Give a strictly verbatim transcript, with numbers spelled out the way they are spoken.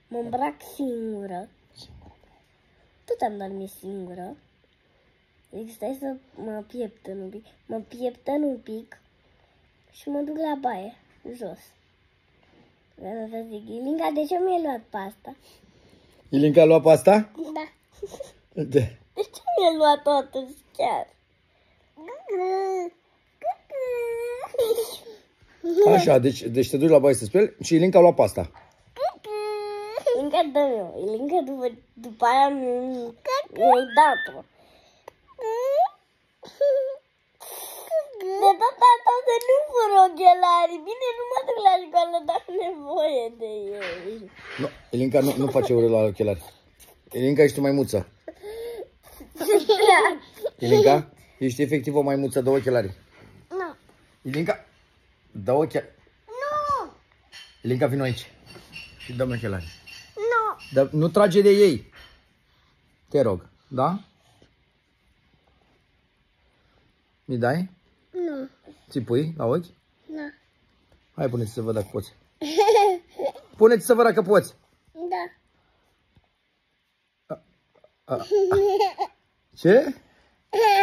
mă îmbrac singură. Tot am dormit singură. Deci stai să mă pieptăn un pic. Mă pieptăn un pic și mă duc la baie, jos. Vreau să zic, Ilinca, de ce mi-ai luat pasta? Ilinca a luat pasta? Da. De? De ce mi-ai luat totuși chiar? Așa, deci, deci te duci la baie să speli și Ilinca a luat pasta. Ilinca, dă-mi eu. Ilinca, după, după aia mi-ai dat-o. De data asta să nu fur ochelari. Bine, nu mă duc la școală, dar am nevoie de ei. Nu, Ilinca nu, nu face urât la ochelari. Ilinca, ești o maimuță. Ilinca, ești efectiv o maimuță, dă ochelari. Nu. Ilinca, dă ochelari. Nu. Ilinca, vino aici și dă-mi ochelari. Nu. Dar nu trage de ei. Te rog, da? Mi dai? Nu. Ți pui la ochi? Nu. Hai, pune-ți să văd dacă poți. Pune-ți să văd dacă poți. Da. A, a. Ce?